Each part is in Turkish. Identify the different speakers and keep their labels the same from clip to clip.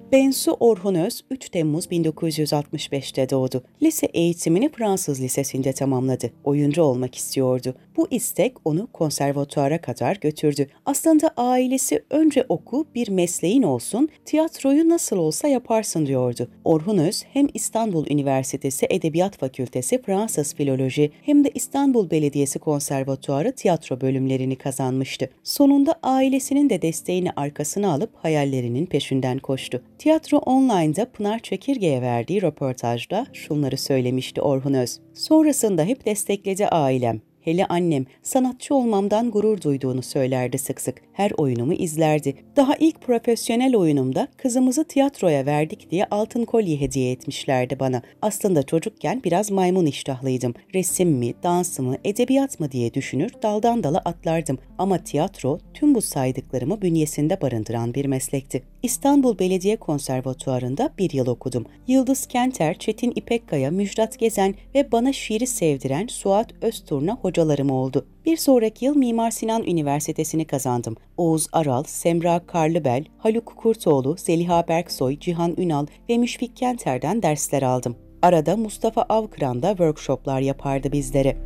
Speaker 1: Bensu Orhun Öz 3 Temmuz 1965'te doğdu. Lise eğitimini Fransız Lisesi'nde tamamladı. Oyuncu olmak istiyordu. Bu istek onu konservatuara kadar götürdü. Aslında ailesi önce oku, bir mesleğin olsun, tiyatroyu nasıl olsa yaparsın diyordu. Orhun Öz hem İstanbul Üniversitesi Edebiyat Fakültesi Fransız Filoloji hem de İstanbul Belediyesi Konservatuarı tiyatro bölümlerini kazanmıştı. Sonunda ailesinin de desteğini arkasına alıp hayallerinin peşinden koştu. Tiyatro Online'da Pınar Çekirge'ye verdiği röportajda şunları söylemişti Orhun Öz. Sonrasında hep destekledi ailem. Hele annem sanatçı olmamdan gurur duyduğunu söylerdi sık sık. Her oyunumu izlerdi. Daha ilk profesyonel oyunumda kızımızı tiyatroya verdik diye altın kolye hediye etmişlerdi bana. Aslında çocukken biraz maymun iştahlıydım. Resim mi, dans mı, edebiyat mı diye düşünür, daldan dala atlardım. Ama tiyatro tüm bu saydıklarımı bünyesinde barındıran bir meslekti. İstanbul Belediye Konservatuarı'nda bir yıl okudum. Yıldız Kenter, Çetin İpekkaya, Müjdat Gezen ve bana şiiri sevdiren Suat Özturna hocalarım oldu. Bir sonraki yıl Mimar Sinan Üniversitesi'ni kazandım. Oğuz Aral, Semra Karlıbel, Haluk Kurtoğlu, Zeliha Berksoy, Cihan Ünal ve Müşfik Kenter'den dersler aldım. Arada Mustafa Avkıran da workshoplar yapardı bizlere.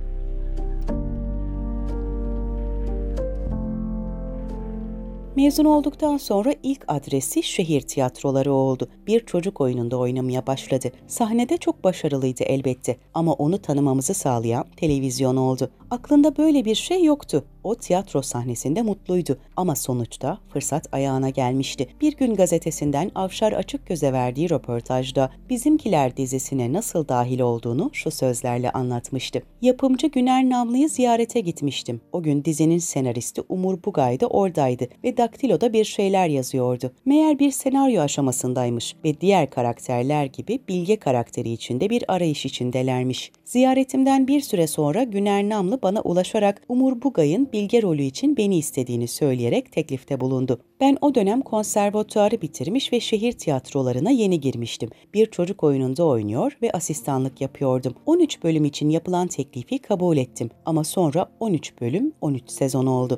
Speaker 1: Mezun olduktan sonra ilk adresi şehir tiyatroları oldu. Bir çocuk oyununda oynamaya başladı. Sahnede çok başarılıydı elbette ama onu tanımamızı sağlayan televizyon oldu. Aklında böyle bir şey yoktu. O tiyatro sahnesinde mutluydu ama sonuçta fırsat ayağına gelmişti. Bir Gün Gazetesi'nden Avşar Açıkgöz'e verdiği röportajda Bizimkiler dizisine nasıl dahil olduğunu şu sözlerle anlatmıştı. Yapımcı Güner Namlı'yı ziyarete gitmiştim. O gün dizinin senaristi Umur Bugay da oradaydı ve daktiloda bir şeyler yazıyordu. Meğer bir senaryo aşamasındaymış ve diğer karakterler gibi Bilge karakteri içinde bir arayış içindelermiş. Ziyaretimden bir süre sonra Güner Namlı bana ulaşarak Umur Bugay'ın Bilge rolü için beni istediğini söyleyerek teklifte bulundu. Ben o dönem konservatuarı bitirmiş ve şehir tiyatrolarına yeni girmiştim. Bir çocuk oyununda oynuyor ve asistanlık yapıyordum. 13 bölüm için yapılan teklifi kabul ettim ama sonra 13 bölüm 13 sezon oldu.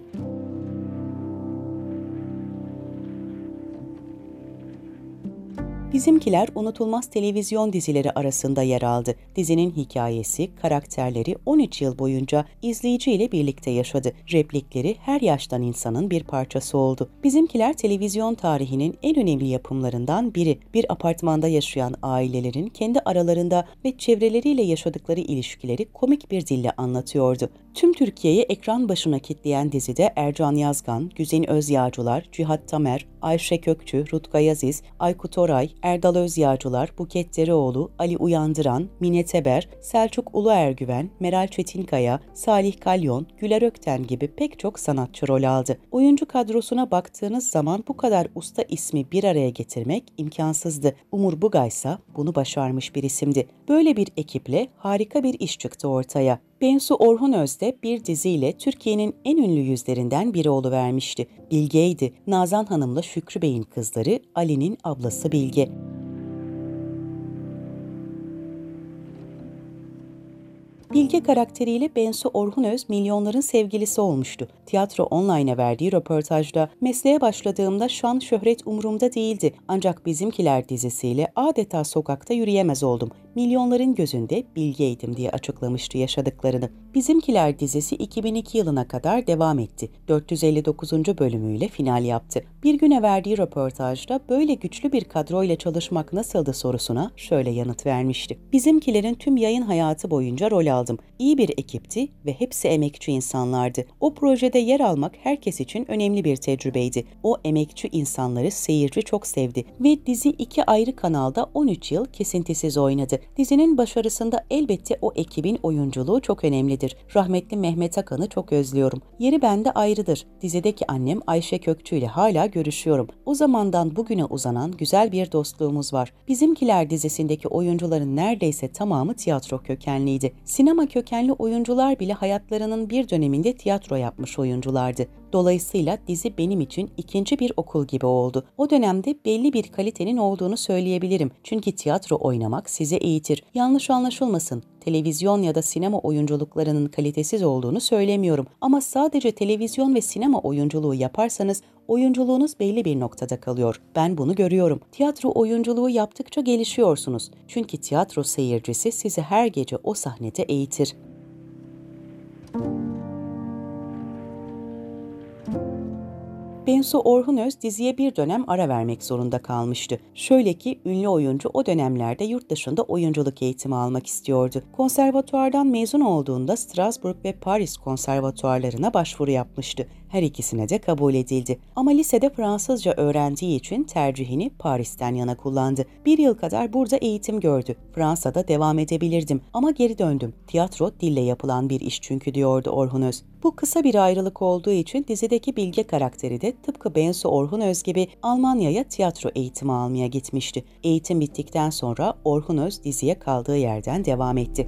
Speaker 1: Bizimkiler unutulmaz televizyon dizileri arasında yer aldı. Dizinin hikayesi, karakterleri 13 yıl boyunca izleyiciyle birlikte yaşadı. Replikleri her yaştan insanın bir parçası oldu. Bizimkiler televizyon tarihinin en önemli yapımlarından biri. Bir apartmanda yaşayan ailelerin kendi aralarında ve çevreleriyle yaşadıkları ilişkileri komik bir dille anlatıyordu. Tüm Türkiye'yi ekran başına kitleyen dizide Ercan Yazgan, Güzin Özyağcılar, Cihat Tamer, Ayşe Kökçü, Rutkay Aziz, Aykut Oray, Erdal Özyağcılar, Buket Dereoğlu, Ali Uyandıran, Mine Teber, Selçuk Uluergüven, Meral Çetinkaya, Salih Kalyon, Güler Ökten gibi pek çok sanatçı rol aldı. Oyuncu kadrosuna baktığınız zaman bu kadar usta ismi bir araya getirmek imkansızdı. Umur Bugay ise bunu başarmış bir isimdi. Böyle bir ekiple harika bir iş çıktı ortaya. Bensu Orhun Öz de bir diziyle Türkiye'nin en ünlü yüzlerinden biri oluvermişti. Bilge'ydi. Nazan Hanım'la Şükrü Bey'in kızları, Ali'nin ablası Bilge. Bilge karakteriyle Bensu Orhun Öz milyonların sevgilisi olmuştu. Tiyatro Online'a verdiği röportajda mesleğe başladığımda şan şöhret umurumda değildi. Ancak Bizimkiler dizisiyle adeta sokakta yürüyemez oldum. Milyonların gözünde Bilge'ydim diye açıklamıştı yaşadıklarını. Bizimkiler dizisi 2002 yılına kadar devam etti. 459. bölümüyle final yaptı. Bir Güne verdiği röportajda böyle güçlü bir kadroyla çalışmak nasıldı sorusuna şöyle yanıt vermişti. Bizimkilerin tüm yayın hayatı boyunca rol aldım. İyi bir ekipti ve hepsi emekçi insanlardı. O projede yer almak herkes için önemli bir tecrübeydi. O emekçi insanları seyirci çok sevdi ve dizi 2 ayrı kanalda 13 yıl kesintisiz oynadı. Dizinin başarısında elbette o ekibin oyunculuğu çok önemlidir. Rahmetli Mehmet Akan'ı çok özlüyorum. Yeri bende ayrıdır. Dizideki annem Ayşe Kökçü ile hala görüşüyorum. O zamandan bugüne uzanan güzel bir dostluğumuz var. Bizimkiler dizisindeki oyuncuların neredeyse tamamı tiyatro kökenliydi. Sinema kökenli oyuncular bile hayatlarının bir döneminde tiyatro yapmış oyunculardı. Dolayısıyla dizi benim için ikinci bir okul gibi oldu. O dönemde belli bir kalitenin olduğunu söyleyebilirim. Çünkü tiyatro oynamak sizi eğitir. Yanlış anlaşılmasın. Televizyon ya da sinema oyunculuklarının kalitesiz olduğunu söylemiyorum. Ama sadece televizyon ve sinema oyunculuğu yaparsanız oyunculuğunuz belli bir noktada kalıyor. Ben bunu görüyorum. Tiyatro oyunculuğu yaptıkça gelişiyorsunuz. Çünkü tiyatro seyircisi sizi her gece o sahnede eğitir. Bensu Orhunöz diziye bir dönem ara vermek zorunda kalmıştı. Şöyle ki ünlü oyuncu o dönemlerde yurt dışında oyunculuk eğitimi almak istiyordu. Konservatuvardan mezun olduğunda Strasbourg ve Paris konservatuvarlarına başvuru yapmıştı. Her ikisine de kabul edildi. Ama lisede Fransızca öğrendiği için tercihini Paris'ten yana kullandı. Bir yıl kadar burada eğitim gördü. Fransa'da devam edebilirdim ama geri döndüm. Tiyatro dille yapılan bir iş çünkü diyordu Orhunöz. Bu kısa bir ayrılık olduğu için dizideki Bilge karakteri de tıpkı Bensu Orhunöz gibi Almanya'ya tiyatro eğitimi almaya gitmişti. Eğitim bittikten sonra Orhunöz diziye kaldığı yerden devam etti.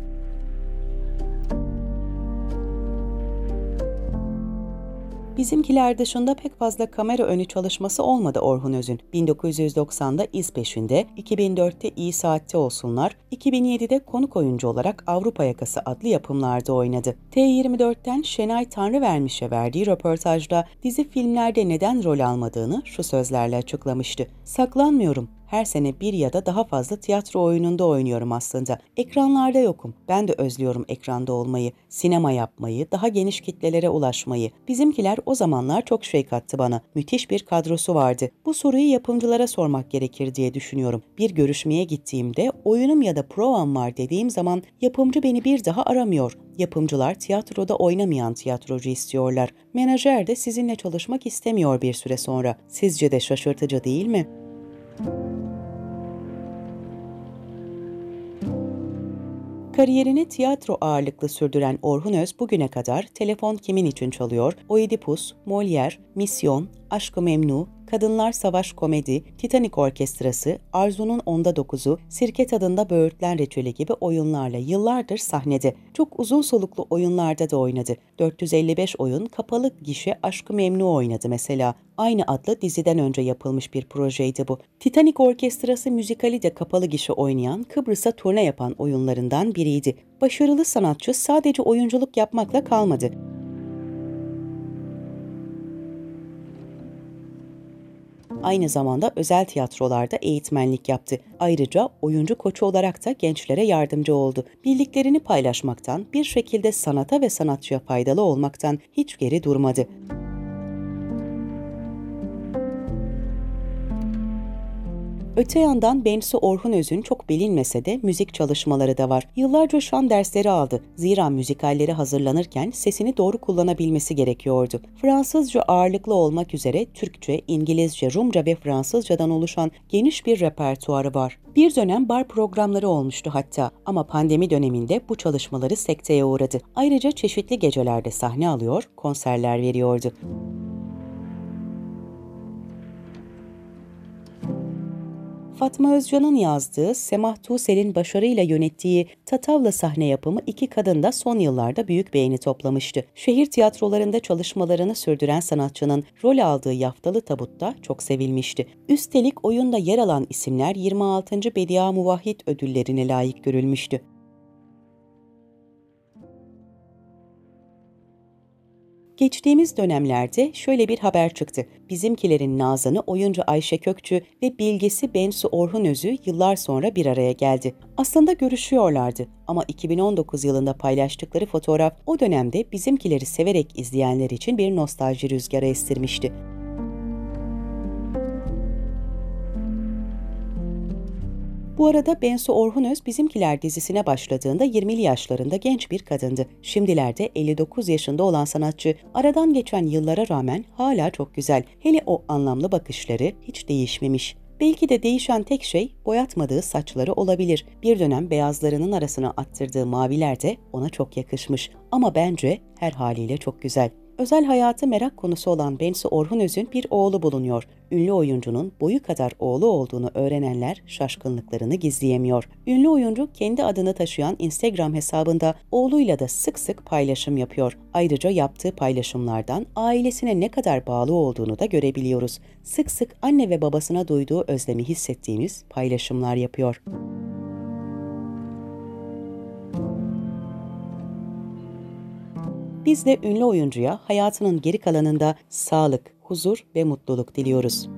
Speaker 1: Bizimkiler dışında pek fazla kamera önü çalışması olmadı Orhunöz'ün. 1990'da İz Peşinde, 2004'te İyi Saatte Olsunlar, 2007'de konuk oyuncu olarak Avrupa Yakası adlı yapımlarda oynadı. T24'ten Şenay Tanrıvermiş'e verdiği röportajda dizi filmlerde neden rol almadığını şu sözlerle açıklamıştı. "Saklanmıyorum. Her sene bir ya da daha fazla tiyatro oyununda oynuyorum aslında. Ekranlarda yokum. Ben de özlüyorum ekranda olmayı, sinema yapmayı, daha geniş kitlelere ulaşmayı. Bizimkiler o zamanlar çok şey kattı bana. Müthiş bir kadrosu vardı. Bu soruyu yapımcılara sormak gerekir diye düşünüyorum. Bir görüşmeye gittiğimde oyunum ya da provam var dediğim zaman yapımcı beni bir daha aramıyor. Yapımcılar tiyatroda oynamayan tiyatrocu istiyorlar. Menajer de sizinle çalışmak istemiyor bir süre sonra. Sizce de şaşırtıcı değil mi?" Kariyerini tiyatro ağırlıklı sürdüren Orhunöz bugüne kadar Telefon Kimin İçin Çalıyor, Oidipus, Molière, Misyon, Aşk-ı Memnu, Kadınlar Savaş Komedi, Titanic Orkestrası, Arzu'nun Onda Dokuzu, Sirke Tadında Böğürtlen Reçeli gibi oyunlarla yıllardır sahnede. Çok uzun soluklu oyunlarda da oynadı. 455 oyun kapalı gişe Aşk-ı Memnu oynadı mesela. Aynı adlı diziden önce yapılmış bir projeydi bu. Titanic Orkestrası müzikali de kapalı gişe oynayan, Kıbrıs'a turne yapan oyunlarından biriydi. Başarılı sanatçı sadece oyunculuk yapmakla kalmadı. Aynı zamanda özel tiyatrolarda eğitmenlik yaptı. Ayrıca oyuncu koçu olarak da gençlere yardımcı oldu. Bildiklerini paylaşmaktan, bir şekilde sanata ve sanatçıya faydalı olmaktan hiç geri durmadı. Öte yandan Bensu Orhunöz'ün çok bilinmese de müzik çalışmaları da var. Yıllarca şan dersleri aldı. Zira müzikalleri hazırlanırken sesini doğru kullanabilmesi gerekiyordu. Fransızca ağırlıklı olmak üzere Türkçe, İngilizce, Rumca ve Fransızcadan oluşan geniş bir repertuarı var. Bir dönem bar programları olmuştu hatta ama pandemi döneminde bu çalışmaları sekteye uğradı. Ayrıca çeşitli gecelerde sahne alıyor, konserler veriyordu. Fatma Özcan'ın yazdığı, Semah Tuğsel'in başarıyla yönettiği Tatavla sahne yapımı İki Kadın da son yıllarda büyük beğeni toplamıştı. Şehir tiyatrolarında çalışmalarını sürdüren sanatçının rol aldığı Yaftalı Tabut'ta çok sevilmişti. Üstelik oyunda yer alan isimler 26. Bedia Muvahhid ödüllerine layık görülmüştü. Geçtiğimiz dönemlerde şöyle bir haber çıktı. Bizimkilerin Nazan'ı oyuncu Ayşe Kökçü ve bilgisi Bensu Orhunöz'ü yıllar sonra bir araya geldi. Aslında görüşüyorlardı ama 2019 yılında paylaştıkları fotoğraf o dönemde Bizimkileri severek izleyenler için bir nostalji rüzgarı estirmişti. Bu arada Bensu Orhunöz Bizimkiler dizisine başladığında 20'li yaşlarında genç bir kadındı. Şimdilerde 59 yaşında olan sanatçı aradan geçen yıllara rağmen hala çok güzel. Hele o anlamlı bakışları hiç değişmemiş. Belki de değişen tek şey boyatmadığı saçları olabilir. Bir dönem beyazlarının arasına attırdığı maviler de ona çok yakışmış. Ama bence her haliyle çok güzel. Özel hayatı merak konusu olan Bensu Orhunöz'ün bir oğlu bulunuyor. Ünlü oyuncunun boyu kadar oğlu olduğunu öğrenenler şaşkınlıklarını gizleyemiyor. Ünlü oyuncu kendi adını taşıyan Instagram hesabında oğluyla da sık sık paylaşım yapıyor. Ayrıca yaptığı paylaşımlardan ailesine ne kadar bağlı olduğunu da görebiliyoruz. Sık sık anne ve babasına duyduğu özlemi hissettiğimiz paylaşımlar yapıyor. Biz de ünlü oyuncuya hayatının geri kalanında sağlık, huzur ve mutluluk diliyoruz.